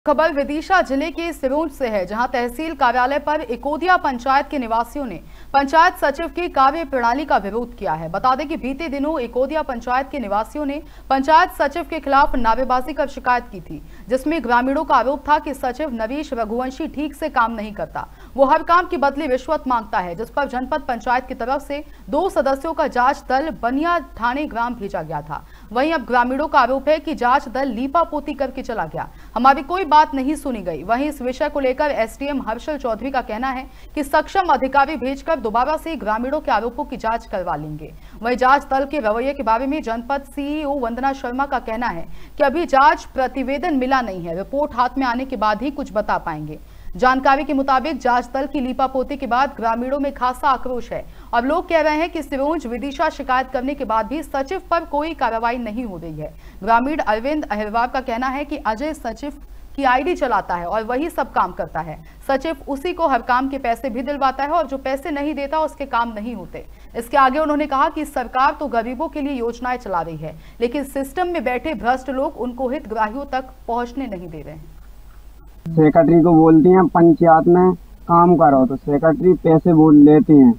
खबर विदिशा जिले के सिरोंज से है, जहां तहसील कार्यालय पर इकोदिया पंचायत के निवासियों ने पंचायत सचिव की कार्य प्रणाली का विरोध किया है। बता दें कि बीते दिनों इकोदिया पंचायत के निवासियों ने पंचायत सचिव के खिलाफ नारेबाजी कर शिकायत की थी, जिसमें ग्रामीणों का आरोप था कि सचिव नवीश रघुवंशी ठीक से काम नहीं करता। वो हर काम की बदले रिश्वत मांगता है, जिस पर जनपद पंचायत की तरफ से 2 सदस्यों का जांच दल बनिया ठाणे ग्राम भेजा गया था। वहीं अब ग्रामीणों का आरोप है कि जांच दल लीपापोती करके चला गया, हमारी कोई बात नहीं सुनी गई। वहीं इस विषय को लेकर एसडीएम हर्षल चौधरी का कहना है कि सक्षम अधिकारी भेजकर दोबारा से ग्रामीणों के आरोपों की जांच करवा लेंगे। वहीं जांच दल के रवैये के बारे में जनपद सीईओ वंदना शर्मा का कहना है कि अभी जांच प्रतिवेदन मिला नहीं है, रिपोर्ट हाथ में आने के बाद ही कुछ बता पाएंगे। जानकारी के मुताबिक जांच दल की लीपापोती के बाद ग्रामीणों में खासा आक्रोश है और लोग कह रहे हैं कि सिरोंज विदिशा शिकायत करने के बाद भी सचिव पर कोई कार्रवाई नहीं हो रही है। ग्रामीण अरविंद अहिरवार का कहना है कि अजय सचिव की आईडी चलाता है और वही सब काम करता है। सचिव उसी को हर काम के पैसे भी दिलवाता है और जो पैसे नहीं देता उसके काम नहीं होते। इसके आगे उन्होंने कहा कि सरकार तो गरीबों के लिए योजनाएं चला रही है, लेकिन सिस्टम में बैठे भ्रष्ट लोग उनको हितग्राहियों तक पहुंचने नहीं दे रहे हैं। सेक्रेटरी को बोलती हैं पंचायत में काम करो, तो सेक्रेटरी पैसे बोल लेती हैं।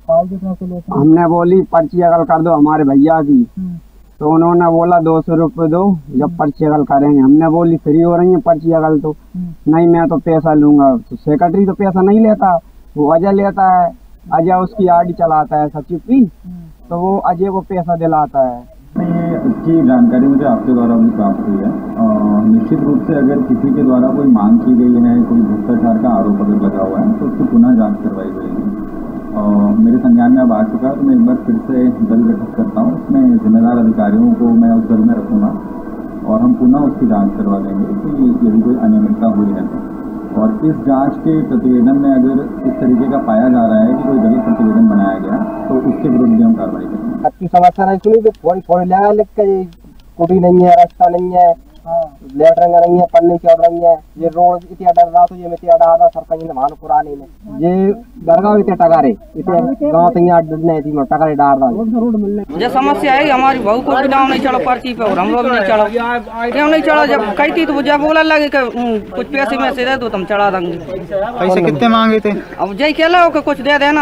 हमने बोली पर्ची अगल कर दो हमारे भैया की, तो उन्होंने बोला 200 रुपये दो जब पर्ची अगल करेंगे। हमने बोली फ्री हो रही है पर्ची अगल, तो नहीं मैं तो पैसा लूंगा। तो सेक्रेटरी तो पैसा नहीं लेता, वो अजय लेता है। अजय उसकी आईडी चलाता है सचिव की, तो वो अजय को पैसा दिलाता है। इसकी जानकारी मुझे आपके द्वारा भी प्राप्त हुई है। निश्चित रूप से अगर किसी के द्वारा कोई मांग की गई है, कोई भ्रष्टाचार का आरोप अगर लगा हुआ है, तो उसकी पुनः जांच करवाई जाएगी। मेरे संज्ञान में अब आ चुका है, तो मैं एक बार फिर से दल गठित करता हूँ। उसमें जिम्मेदार अधिकारियों को मैं उस दल में रखूँगा और हम पुनः उसकी जाँच करवा देंगे कि यदि कोई अनियमितता हुई है। और इस जांच के प्रतिवेदन में अगर इस तरीके का पाया जा रहा है कि कोई गलत प्रतिवेदन बनाया गया, तो उसके विरुद्ध भी हम कार्रवाई करेंगे। आपकी समस्या नहीं सुनी तो थोड़ी लगा लिख के, कुटी नहीं है, रास्ता नहीं है, लेट रंग नहीं है, पन्नी चढ़ रही है, ये रोड इतना डर रहा, तो ये मिट्टी डर रहा सरपंच ने मान पुरानी में ये दरगाह इतने टकारे इतने गाँव से यहाँ डरने थी टकारे डार रहा। मुझे समस्या है हमारी बहू को भी नाम नहीं चढ़ा पर्ची पे और हम लोग नहीं चढ़ा। क्यों नहीं चढ़ा? जब कही थी तो वो जब बोला लगे कि कुछ पैसे में से दे दो तुम चढ़ा देंगे। पैसे कितने मांगे थे? अब जय कहला हो कि कुछ दे देना,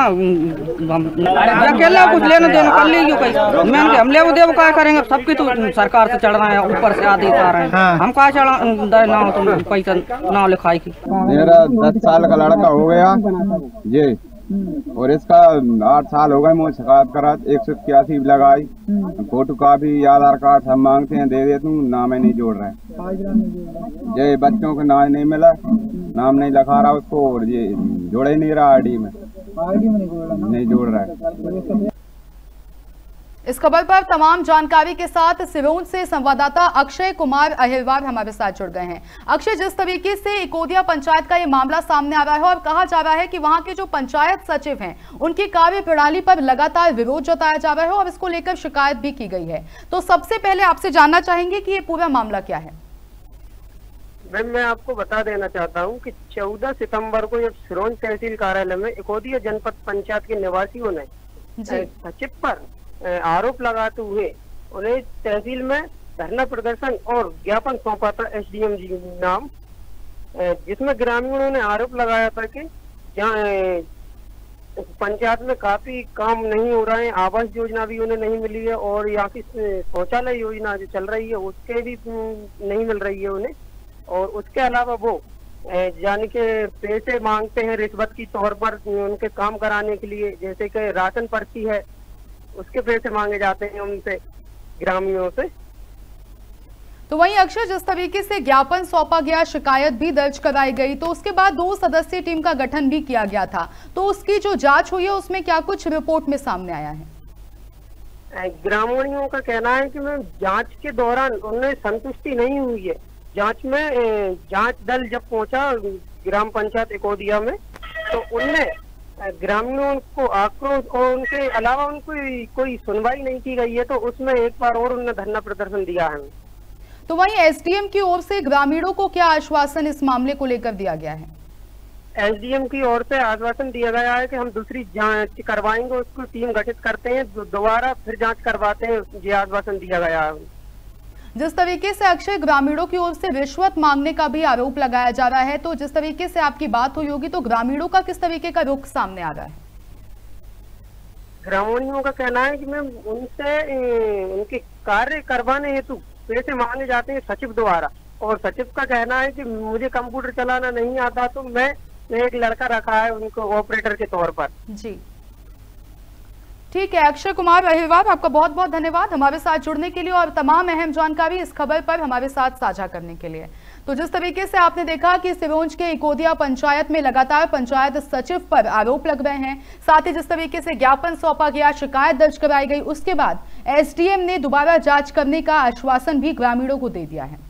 कहला कुछ लेना देना कर लीजिए पैसा। मैंने हम ले देव क्या करेंगे, सबकी तो सरकार से चढ़ रहे हैं, ऊपर से आदेश आ रहे हैं, हम कहा चढ़ा ना हो तुम पैसा ना लिखाई की। मेरा 10 साल का लड़का हो गया जी, और इसका 8 साल हो गए मुझे शिकायत करा, 181 लगाई, फोटो कॉपी आधार कार्ड सब मांगते हैं, दे देता हूँ, नाम नहीं जोड़ रहे हैं। ये बच्चों को नाम नहीं मिला, नाम नहीं लिखा रहा उसको, और ये जोड़ ही नहीं रहा आईडी में नहीं जोड़ रहा है। इस खबर पर तमाम जानकारी के साथ सिरोंज से संवाददाता अक्षय कुमार अहिरवार हमारे साथ जुड़ गए हैं। अक्षय, जिस तरीके से इकोदिया पंचायत का ये मामला सामने आ रहा है और कहा जा रहा है कि वहां के जो पंचायत सचिव हैं उनकी कार्य प्रणाली पर लगातार विरोध जताया जा रहा है और इसको लेकर शिकायत भी की गई है, तो सबसे पहले आपसे जानना चाहेंगे कि ये पूरा मामला क्या है। मैम, मैं आपको बता देना चाहता हूं कि 14 सितंबर को जब सिरोंज तहसील कार्यालय में इकोदिया जनपद पंचायत के निवासियों ने सचिव पर आरोप लगाते हुए उन्हें तहसील में धरना प्रदर्शन और ज्ञापन सौंपा था एसडीएम जी नाम, जिसमें ग्रामीणों ने आरोप लगाया था कि जहाँ पंचायत में काफी काम नहीं हो रहा है, आवास योजना भी उन्हें नहीं मिली है और यहाँ की शौचालय योजना जो चल रही है उसके भी नहीं मिल रही है उन्हें। और उसके अलावा वो यानी कि पैसे मांगते हैं रिश्वत की तौर पर उनके काम कराने के लिए, जैसे कि राशन पर्ची है उसके पैसे मांगे जाते हैं उनसे, ग्रामीणों से। तो वहीं अक्षय, जिस तरीके से ज्ञापन सौंपा गया, शिकायत भी दर्ज कराई गई, तो उसके बाद 2 सदस्यीय टीम का गठन भी किया गया था, तो उसकी जो जांच हुई है उसमें क्या कुछ रिपोर्ट में सामने आया है? ग्रामीणों का कहना है कि मैं जांच के दौरान उन्हें संतुष्टि नहीं हुई है। जांच में जांच दल जब पहुंचा ग्राम पंचायत इकोदिया में, तो उनने ग्रामीणों को आक्रोश और उनके अलावा उनको कोई सुनवाई नहीं की गई है, तो उसमें एक बार और उन्होंने धरना प्रदर्शन दिया है। तो वहीं एसडीएम की ओर से ग्रामीणों को क्या आश्वासन इस मामले को लेकर दिया गया है? एसडीएम की ओर से आश्वासन दिया गया है कि हम दूसरी जांच करवाएंगे, उसको टीम गठित करते हैं, दोबारा फिर जांच करवाते हैं, ये आश्वासन दिया गया है। जिस तरीके से अक्षय ग्रामीणों की ओर से रिश्वत मांगने का भी आरोप लगाया जा रहा है, तो जिस तरीके से आपकी बात हुई होगी तो ग्रामीणों का किस तरीके का रुख सामने आ रहा है? ग्रामीणों का कहना है कि मैम उनसे उनके कार्य करवाने हेतु पैसे मांगे जाते हैं सचिव द्वारा, और सचिव का कहना है कि मुझे कंप्यूटर चलाना नहीं आता, तो मैं एक लड़का रखा है उनको ऑपरेटर के तौर पर। जी ठीक है, अक्षय कुमार अहिरवार, आपका बहुत बहुत धन्यवाद हमारे साथ जुड़ने के लिए और तमाम अहम जानकारी इस खबर पर हमारे साथ साझा करने के लिए। तो जिस तरीके से आपने देखा कि सिरोंज के इकोदिया पंचायत में लगातार पंचायत सचिव पर आरोप लग रहे हैं, साथ ही जिस तरीके से ज्ञापन सौंपा गया, शिकायत दर्ज कराई गई, उसके बाद एसडीएम ने दोबारा जांच करने का आश्वासन भी ग्रामीणों को दे दिया है।